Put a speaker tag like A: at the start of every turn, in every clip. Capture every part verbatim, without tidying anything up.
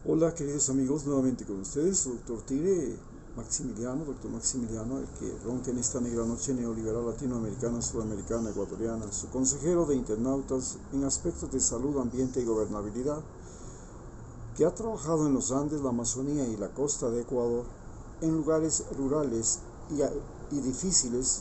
A: Hola queridos amigos, nuevamente con ustedes, su doctor Tigre, Maximiliano, doctor Maximiliano, el que ronca en esta negra noche neoliberal latinoamericana, sudamericana, ecuatoriana, su consejero de internautas en aspectos de salud, ambiente y gobernabilidad, que ha trabajado en los Andes, la Amazonía y la costa de Ecuador, en lugares rurales y, y difíciles,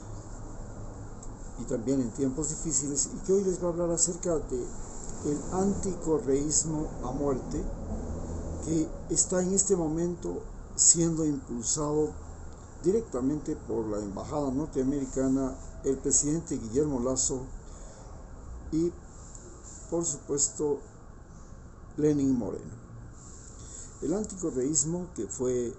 A: y también en tiempos difíciles, y que hoy les va a hablar acerca de el anticorreísmo a muerte, que está en este momento siendo impulsado directamente por la embajada norteamericana, el presidente Guillermo Lasso y, por supuesto, Lenín Moreno. El anticorreísmo, que fue,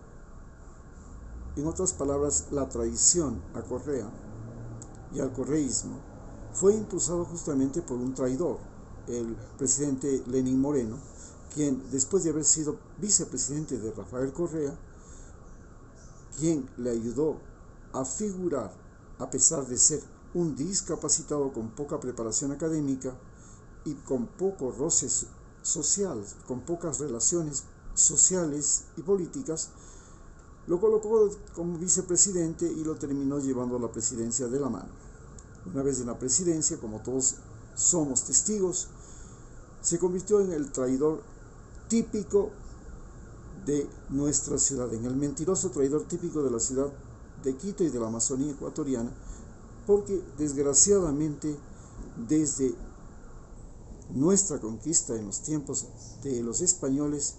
A: en otras palabras, la traición a Correa y al correísmo, fue impulsado justamente por un traidor, el presidente Lenín Moreno, quien, después de haber sido vicepresidente de Rafael Correa, quien le ayudó a figurar, a pesar de ser un discapacitado con poca preparación académica y con poco roce social, con pocas relaciones sociales y políticas, lo colocó como vicepresidente y lo terminó llevando a la presidencia de la mano. Una vez en la presidencia, como todos somos testigos, se convirtió en el traidor típico de nuestra ciudad, en el mentiroso traidor típico de la ciudad de Quito y de la Amazonía ecuatoriana, porque desgraciadamente desde nuestra conquista en los tiempos de los españoles,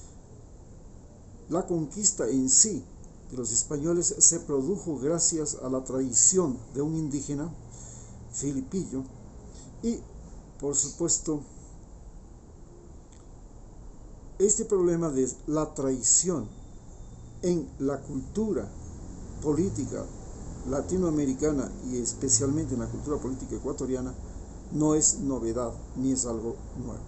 A: la conquista en sí de los españoles se produjo gracias a la traición de un indígena, Filipillo, y por supuesto este problema de la traición en la cultura política latinoamericana y especialmente en la cultura política ecuatoriana no es novedad ni es algo nuevo.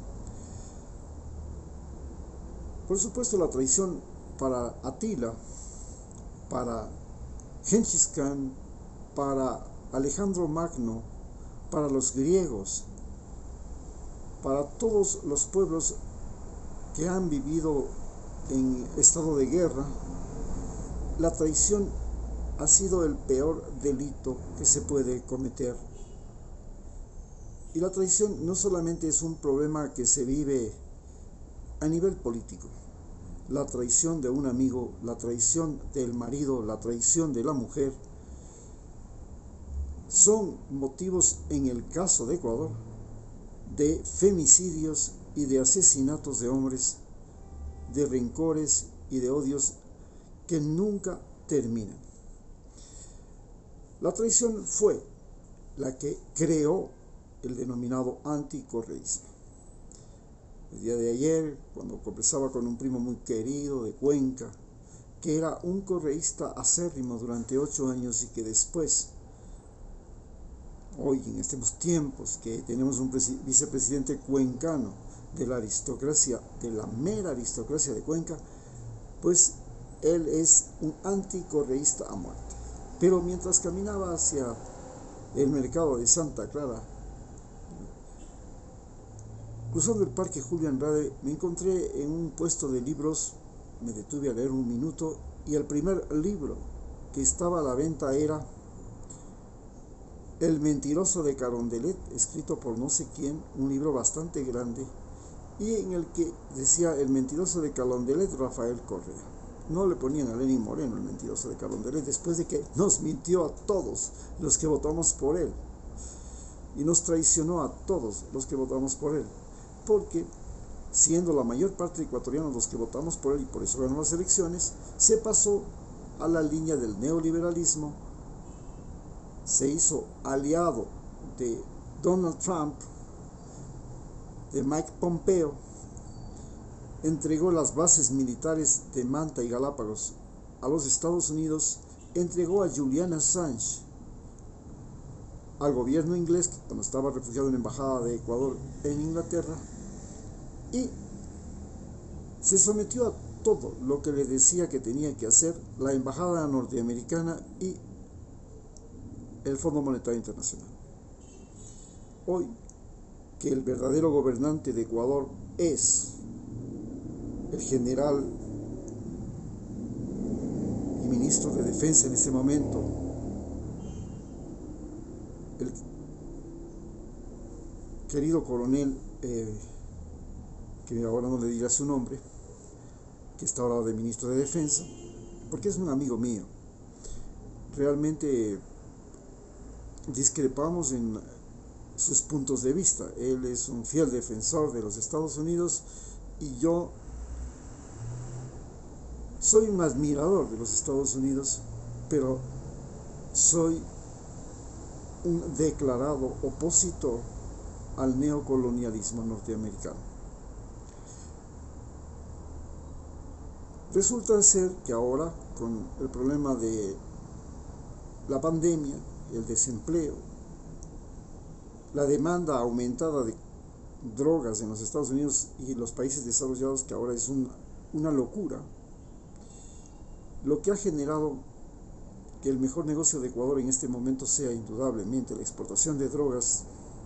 A: Por supuesto, la traición para Atila, para Genghis Khan, para Alejandro Magno, para los griegos, para todos los pueblos que han vivido en estado de guerra, la traición ha sido el peor delito que se puede cometer. Y la traición no solamente es un problema que se vive a nivel político. La traición de un amigo, la traición del marido, la traición de la mujer, son motivos, en el caso de Ecuador, de femicidios y de asesinatos de hombres, de rencores y de odios que nunca terminan. La traición fue la que creó el denominado anticorreísmo. El día de ayer, cuando conversaba con un primo muy querido de Cuenca, que era un correísta acérrimo durante ocho años y que después, hoy en estos tiempos que tenemos un vicepresidente cuencano de la aristocracia, de la mera aristocracia de Cuenca, pues él es un anticorreísta a muerte. Pero mientras caminaba hacia el mercado de Santa Clara, cruzando el parque Julio Andrade, me encontré en un puesto de libros, me detuve a leer un minuto y el primer libro que estaba a la venta era El mentiroso de Carondelet, escrito por no sé quién, un libro bastante grande, y en el que decía El mentiroso de Carondelet, Rafael Correa. No le ponían a Lenín Moreno, el mentiroso de Carondelet, después de que nos mintió a todos los que votamos por él y nos traicionó a todos los que votamos por él, porque siendo la mayor parte de ecuatorianos los que votamos por él y por eso ganó las elecciones, se pasó a la línea del neoliberalismo, se hizo aliado de Donald Trump, de Mike Pompeo, entregó las bases militares de Manta y Galápagos a los Estados Unidos, entregó a Julian Assange al gobierno inglés cuando estaba refugiado en la embajada de Ecuador en Inglaterra, y se sometió a todo lo que le decía que tenía que hacer la embajada norteamericana y el Fondo Monetario Internacional. Hoy, que el verdadero gobernante de Ecuador es el general y ministro de Defensa en ese momento, el querido coronel, eh, que ahora no le dirá su nombre, que está ahora de ministro de Defensa, porque es un amigo mío. Realmente discrepamos en sus puntos de vista. Él es un fiel defensor de los Estados Unidos y yo soy un admirador de los Estados Unidos, pero soy un declarado opositor al neocolonialismo norteamericano. Resulta ser que ahora, con el problema de la pandemia, el desempleo, la demanda aumentada de drogas en los Estados Unidos y los países desarrollados, que ahora es una, una locura, lo que ha generado que el mejor negocio de Ecuador en este momento sea indudablemente la exportación de drogas,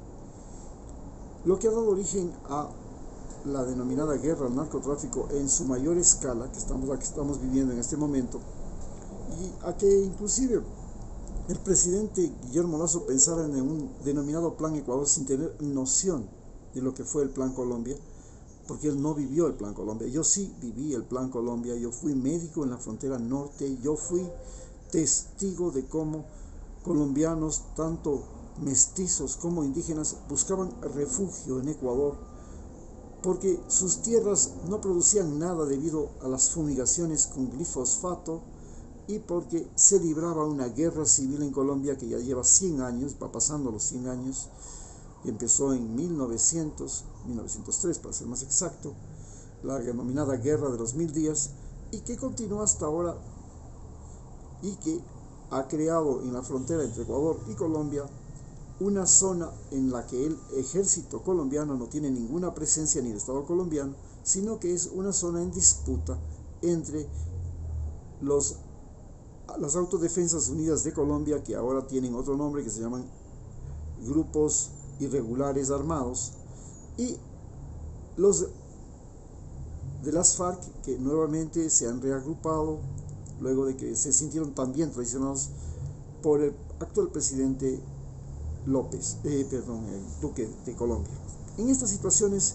A: lo que ha dado origen a la denominada guerra al narcotráfico en su mayor escala, que estamos, la que estamos viviendo en este momento, y a que inclusive el presidente Guillermo Lasso pensara en un denominado Plan Ecuador sin tener noción de lo que fue el Plan Colombia, porque él no vivió el Plan Colombia. Yo sí viví el Plan Colombia, yo fui médico en la frontera norte, yo fui testigo de cómo colombianos, tanto mestizos como indígenas, buscaban refugio en Ecuador, porque sus tierras no producían nada debido a las fumigaciones con glifosfato y porque se libraba una guerra civil en Colombia que ya lleva cien años, va pasando los cien años, y empezó en mil novecientos, mil novecientos tres para ser más exacto, la denominada Guerra de los Mil Días, y que continúa hasta ahora y que ha creado en la frontera entre Ecuador y Colombia una zona en la que el ejército colombiano no tiene ninguna presencia ni el Estado colombiano, sino que es una zona en disputa entre los, las Autodefensas Unidas de Colombia, que ahora tienen otro nombre, que se llaman Grupos Irregulares Armados, y los de las FARC, que nuevamente se han reagrupado luego de que se sintieron también traicionados por el actual presidente López, eh, perdón, el Duque de Colombia. En estas situaciones,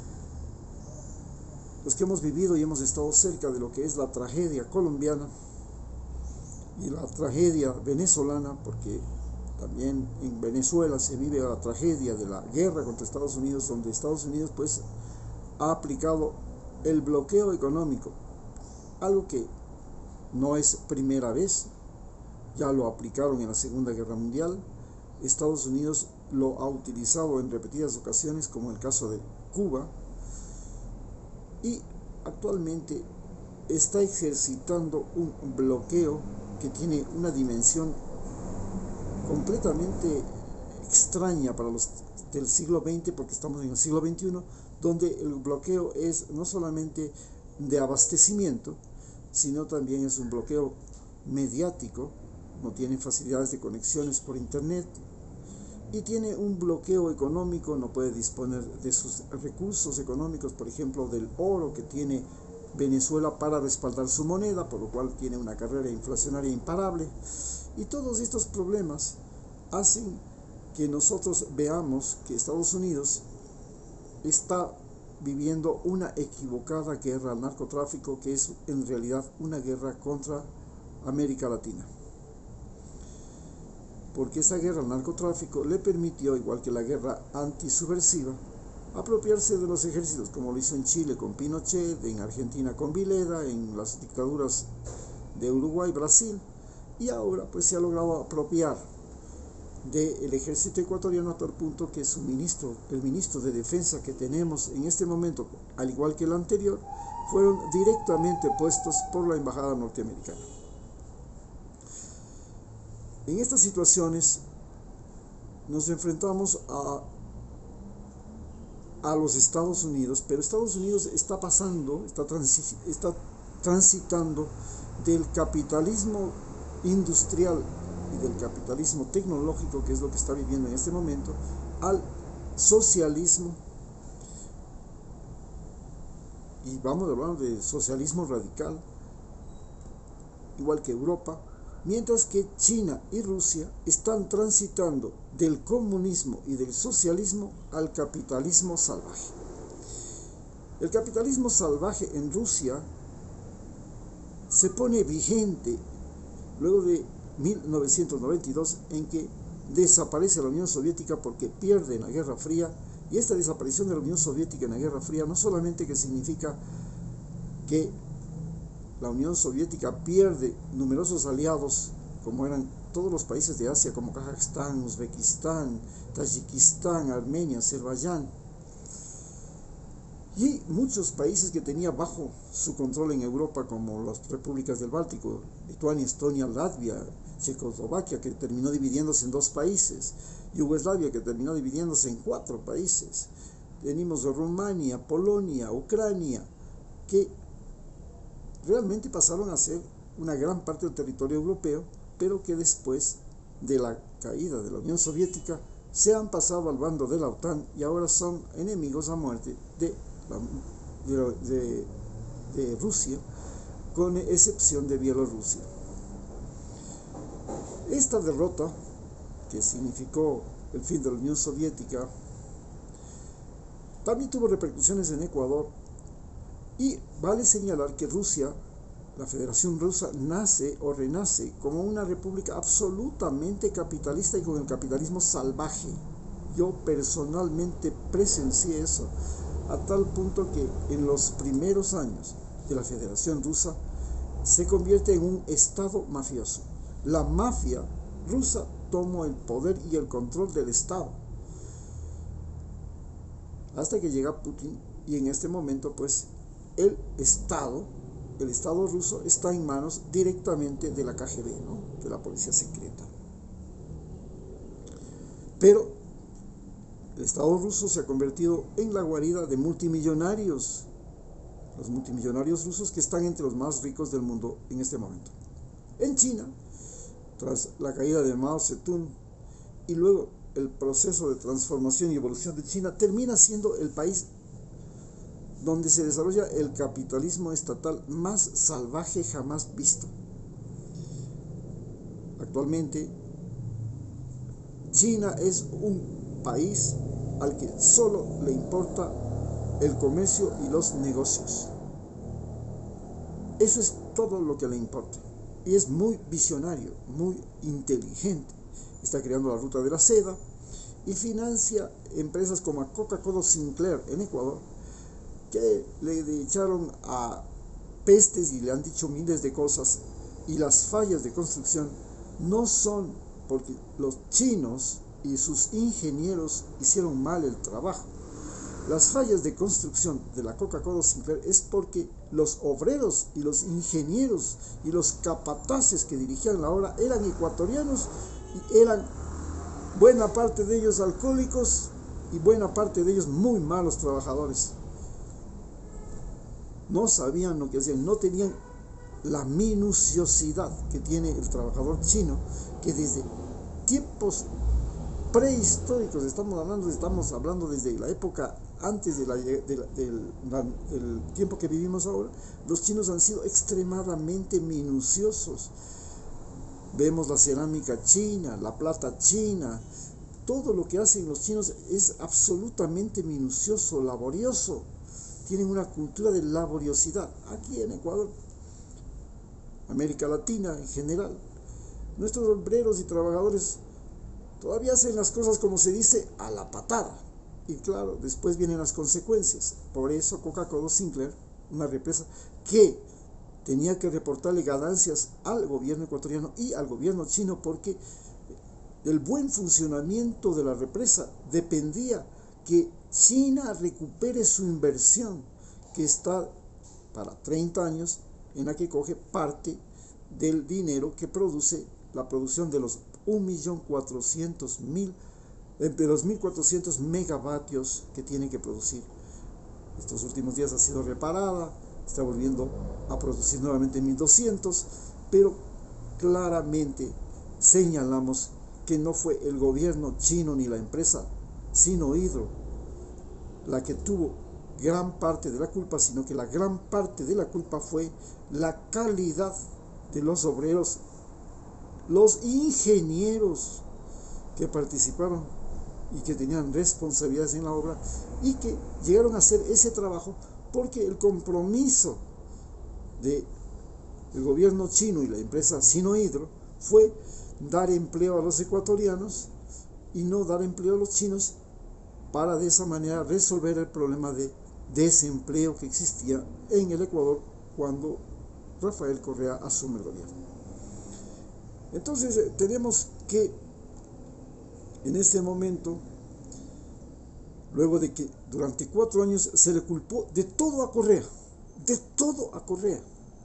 A: los que hemos vivido y hemos estado cerca de lo que es la tragedia colombiana y la tragedia venezolana, porque también en Venezuela se vive la tragedia de la guerra contra Estados Unidos, donde Estados Unidos pues ha aplicado el bloqueo económico, algo que no es primera vez, ya lo aplicaron en la Segunda Guerra Mundial. Estados Unidos lo ha utilizado en repetidas ocasiones, como el caso de Cuba, y actualmente está ejercitando un bloqueo que tiene una dimensión completamente extraña para los del siglo veinte, porque estamos en el siglo veintiuno, donde el bloqueo es no solamente de abastecimiento, sino también es un bloqueo mediático. No tienen facilidades de conexiones por internet y tiene un bloqueo económico, no puede disponer de sus recursos económicos, por ejemplo del oro que tiene Venezuela para respaldar su moneda, por lo cual tiene una carrera inflacionaria imparable, y todos estos problemas hacen que nosotros veamos que Estados Unidos está viviendo una equivocada guerra al narcotráfico, que es en realidad una guerra contra América Latina. Porque esa guerra al narcotráfico le permitió, igual que la guerra antisubversiva, apropiarse de los ejércitos, como lo hizo en Chile con Pinochet, en Argentina con Vileda, en las dictaduras de Uruguay, Brasil, y ahora pues se ha logrado apropiar del ejército ecuatoriano a tal punto que su ministro, el ministro de Defensa que tenemos en este momento, al igual que el anterior, fueron directamente puestos por la embajada norteamericana. En estas situaciones nos enfrentamos a, a los Estados Unidos, pero Estados Unidos está pasando, está, transi, está transitando del capitalismo industrial y del capitalismo tecnológico, que es lo que está viviendo en este momento, al socialismo, y y vamos a hablar de socialismo radical, igual que Europa, mientras que China y Rusia están transitando del comunismo y del socialismo al capitalismo salvaje. El capitalismo salvaje en Rusia se pone vigente luego de mil novecientos noventa y dos, en que desaparece la Unión Soviética porque pierde en la Guerra Fría. Y esta desaparición de la Unión Soviética en la Guerra Fría no solamente que significa que la Unión Soviética pierde numerosos aliados, como eran todos los países de Asia, como Kazajstán, Uzbekistán, Tayikistán, Armenia, Azerbaiyán, y muchos países que tenía bajo su control en Europa, como las repúblicas del Báltico, Lituania, Estonia, Latvia, Checoslovaquia, que terminó dividiéndose en dos países, Yugoslavia, que terminó dividiéndose en cuatro países. Tenemos Rumania, Polonia, Ucrania, que realmente pasaron a ser una gran parte del territorio europeo, pero que después de la caída de la Unión Soviética se han pasado al bando de la OTAN y ahora son enemigos a muerte de, la, de, de, de Rusia, con excepción de Bielorrusia. Esta derrota, que significó el fin de la Unión Soviética, también tuvo repercusiones en Ecuador, y vale señalar que Rusia, la Federación Rusa, nace o renace como una república absolutamente capitalista y con el capitalismo salvaje. Yo personalmente presencié eso, a tal punto que en los primeros años de la Federación Rusa se convierte en un estado mafioso. La mafia rusa tomó el poder y el control del Estado, hasta que llega Putin, y en este momento pues el Estado, el Estado ruso está en manos directamente de la K G B, ¿no? De la policía secreta. Pero el Estado ruso se ha convertido en la guarida de multimillonarios, los multimillonarios rusos que están entre los más ricos del mundo en este momento. En China, tras la caída de Mao Zedong y luego el proceso de transformación y evolución de China, termina siendo el país donde se desarrolla el capitalismo estatal más salvaje jamás visto. Actualmente, China es un país al que solo le importa el comercio y los negocios. Eso es todo lo que le importa. Y es muy visionario, muy inteligente. Está creando la ruta de la seda y financia empresas como a Coca-Cola Sinclair en Ecuador, que le echaron a pestes y le han dicho miles de cosas. Y las fallas de construcción no son porque los chinos y sus ingenieros hicieron mal el trabajo. Las fallas de construcción de la Coca-Cola Sinclair es porque los obreros y los ingenieros y los capataces que dirigían la obra eran ecuatorianos y eran buena parte de ellos alcohólicos y buena parte de ellos muy malos trabajadores. No sabían lo que hacían, no tenían la minuciosidad que tiene el trabajador chino, que desde tiempos prehistóricos, estamos hablando, estamos hablando desde la época antes de la, de la, del, del tiempo que vivimos ahora, los chinos han sido extremadamente minuciosos. Vemos la cerámica china, la plata china, todo lo que hacen los chinos es absolutamente minucioso, laborioso. Tienen una cultura de laboriosidad. Aquí en Ecuador, América Latina en general, nuestros obreros y trabajadores todavía hacen las cosas, como se dice, a la patada. Y claro, después vienen las consecuencias. Por eso Coca-Cola Sinclair, una represa que tenía que reportarle ganancias al gobierno ecuatoriano y al gobierno chino, porque del buen funcionamiento de la represa dependía que China recupere su inversión, que está para treinta años, en la que coge parte del dinero que produce la producción de los un millón cuatrocientos mil, de los mil cuatrocientos megavatios que tienen que producir. Estos últimos días ha sido reparada, está volviendo a producir nuevamente mil doscientos, pero claramente señalamos que no fue el gobierno chino ni la empresa Sinohydro la que tuvo gran parte de la culpa, sino que la gran parte de la culpa fue la calidad de los obreros, los ingenieros que participaron y que tenían responsabilidades en la obra y que llegaron a hacer ese trabajo porque el compromiso del gobierno chino y la empresa Sinohydro fue dar empleo a los ecuatorianos y no dar empleo a los chinos, para de esa manera resolver el problema de desempleo que existía en el Ecuador cuando Rafael Correa asume el gobierno. Entonces tenemos que en este momento, luego de que durante cuatro años se le culpó de todo a Correa, de todo a Correa,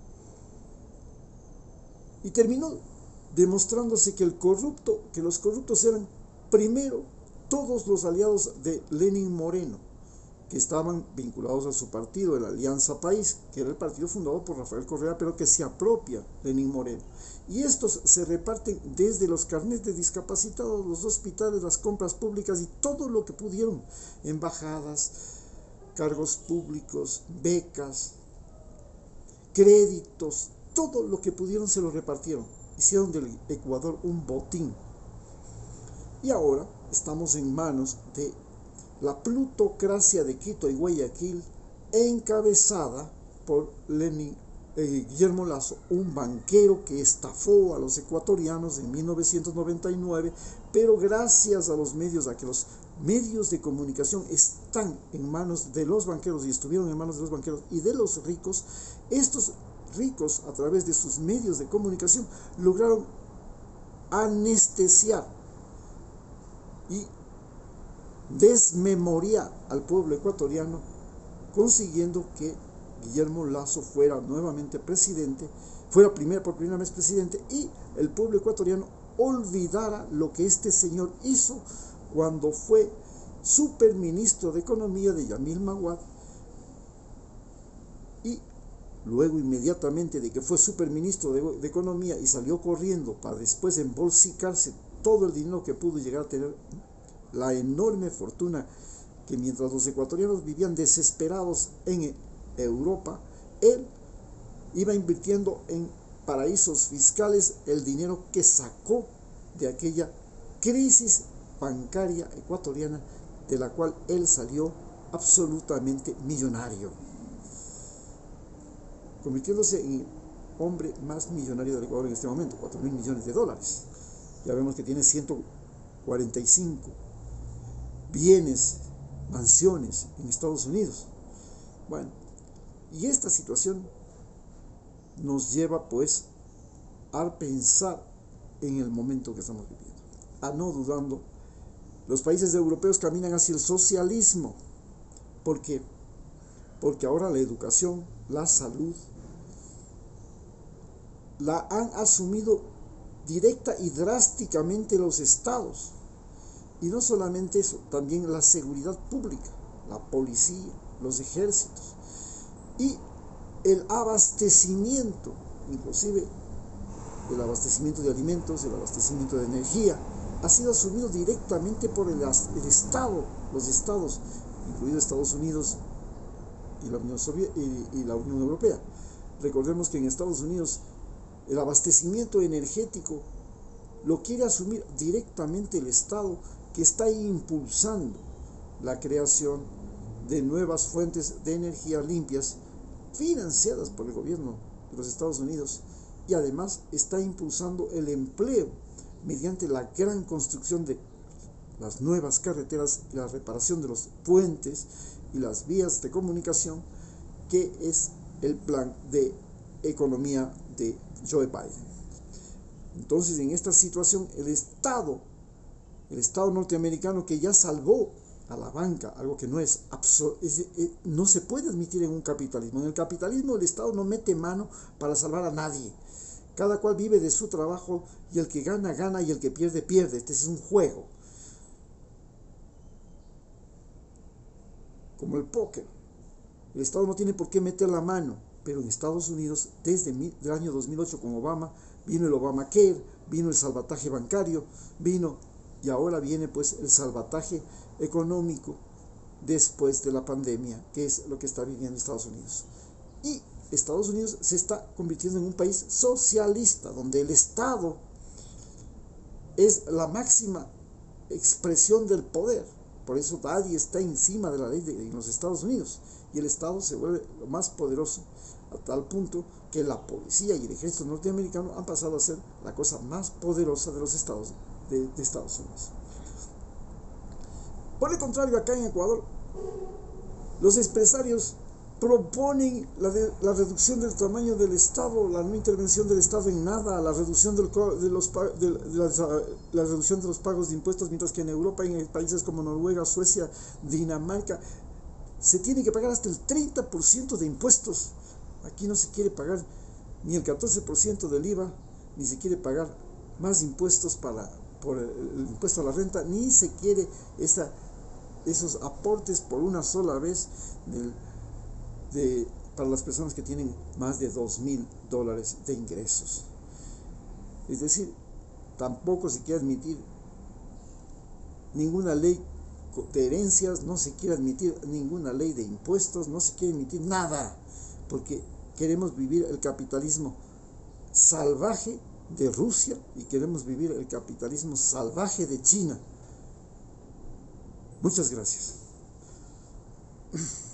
A: y terminó demostrándose que el corrupto, que los corruptos eran primero todos los aliados de Lenín Moreno, que estaban vinculados a su partido, la Alianza País, que era el partido fundado por Rafael Correa, pero que se apropia Lenín Moreno. Y estos se reparten desde los carnets de discapacitados, los hospitales, las compras públicas y todo lo que pudieron, embajadas, cargos públicos, becas, créditos, todo lo que pudieron se lo repartieron. Hicieron del Ecuador un botín. Y ahora estamos en manos de la plutocracia de Quito y Guayaquil, encabezada por Lenin, eh, Guillermo Lasso, un banquero que estafó a los ecuatorianos en mil novecientos noventa y nueve, pero gracias a los medios, a que los medios de comunicación están en manos de los banqueros y estuvieron en manos de los banqueros y de los ricos, estos ricos a través de sus medios de comunicación lograron anestesiar y desmemoriar al pueblo ecuatoriano, consiguiendo que Guillermo Lasso fuera nuevamente presidente, fuera primer, por primera vez presidente, y el pueblo ecuatoriano olvidara lo que este señor hizo cuando fue superministro de Economía de Yamil Maguad, y luego inmediatamente de que fue superministro de, de Economía y salió corriendo para después embolsicarse todo el dinero que pudo llegar a tener, la enorme fortuna que mientras los ecuatorianos vivían desesperados en Europa, él iba invirtiendo en paraísos fiscales el dinero que sacó de aquella crisis bancaria ecuatoriana, de la cual él salió absolutamente millonario, convirtiéndose en el hombre más millonario del Ecuador en este momento, cuatro mil millones de dólares. Ya vemos que tiene ciento cuarenta y cinco bienes, mansiones en Estados Unidos. Bueno, y esta situación nos lleva pues a pensar en el momento que estamos viviendo, a no dudando. Los países europeos caminan hacia el socialismo. ¿Por qué? Porque ahora la educación, la salud, la han asumido directa y drásticamente los estados. Y no solamente eso, también la seguridad pública, la policía, los ejércitos y el abastecimiento, inclusive el abastecimiento de alimentos, el abastecimiento de energía, ha sido asumido directamente por el, el Estado, los estados, incluidos Estados Unidos y la Unión Soviética y, y la Unión Europea. Recordemos que en Estados Unidos el abastecimiento energético lo quiere asumir directamente el Estado, que está impulsando la creación de nuevas fuentes de energía limpias financiadas por el gobierno de los Estados Unidos, y además está impulsando el empleo mediante la gran construcción de las nuevas carreteras y la reparación de los puentes y las vías de comunicación, que es el plan de economía de Joe Biden. Entonces, en esta situación, el Estado, el Estado norteamericano, que ya salvó a la banca, algo que no es, es, es no se puede admitir en un capitalismo. En el capitalismo el Estado no mete mano para salvar a nadie. Cada cual vive de su trabajo, y el que gana, gana, y el que pierde, pierde. Este es un juego, como el póker. El Estado no tiene por qué meter la mano, pero en Estados Unidos, desde el año dos mil ocho con Obama, vino el Obamacare, vino el salvataje bancario, vino, y ahora viene pues el salvataje económico después de la pandemia, que es lo que está viviendo Estados Unidos. Y Estados Unidos se está convirtiendo en un país socialista, donde el Estado es la máxima expresión del poder. Por eso nadie está encima de la ley de, en los Estados Unidos. Y el Estado se vuelve lo más poderoso, a tal punto que la policía y el ejército norteamericano han pasado a ser la cosa más poderosa de los estados de, de Estados Unidos. Por el contrario, acá en Ecuador, los empresarios proponen la, de, la reducción del tamaño del Estado, la no intervención del Estado en nada, la reducción, del, de los, de, de la, la reducción de los pagos de impuestos, mientras que en Europa, en países como Noruega, Suecia, Dinamarca, se tiene que pagar hasta el treinta por ciento de impuestos. Aquí no se quiere pagar ni el catorce por ciento del I V A, ni se quiere pagar más impuestos para, por el, el impuesto a la renta, ni se quiere esa, esos aportes por una sola vez del, de, para las personas que tienen más de dos mil dólares de ingresos. Es decir, tampoco se quiere admitir ninguna ley de herencias, no se quiere admitir ninguna ley de impuestos, no se quiere admitir nada, porque queremos vivir el capitalismo salvaje de Rusia y queremos vivir el capitalismo salvaje de China. Muchas gracias.